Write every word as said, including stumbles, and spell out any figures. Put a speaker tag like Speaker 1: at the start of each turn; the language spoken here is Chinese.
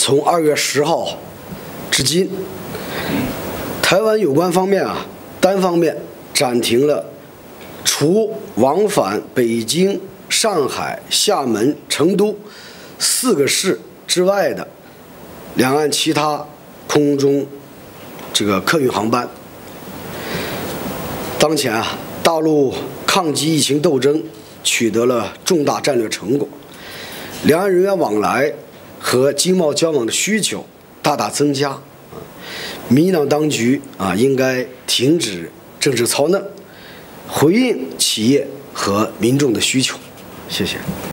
Speaker 1: 从二月十号至今，台湾有关方面啊，单方面暂停了除往返北京、上海、厦门、成都四个市之外的两岸其他空中这个客运航班。当前啊，大陆抗击疫情斗争取得了重大战略成果，两岸人员往来和经贸交往的需求大大增加。民进党当局啊，应该停止政治操弄，回应企业和民众的需求。谢谢。